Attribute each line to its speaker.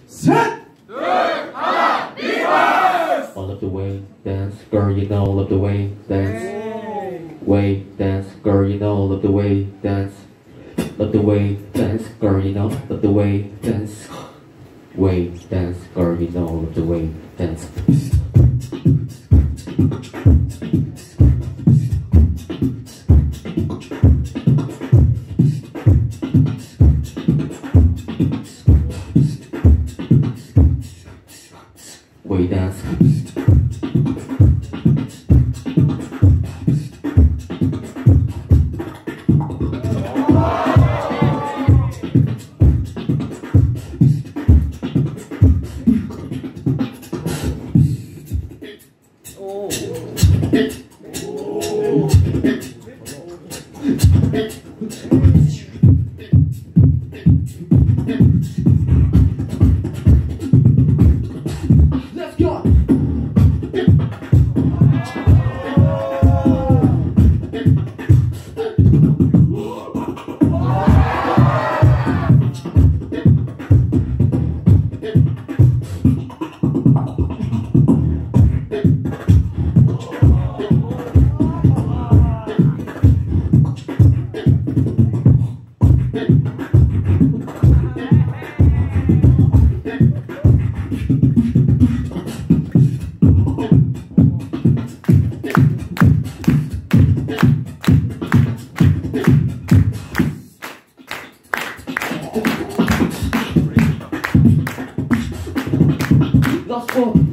Speaker 1: 셋, 둘, 하나, Beatbox!
Speaker 2: All of the way, dance, girl, you know, all of the way, dance. Way, dance, girl, you know, all of the way, dance. Love the way, dance, girl, you know, love the way, dance. Way, dance, girl, you know, love the way, dance. Way, dance.
Speaker 1: Let's go! Let's go!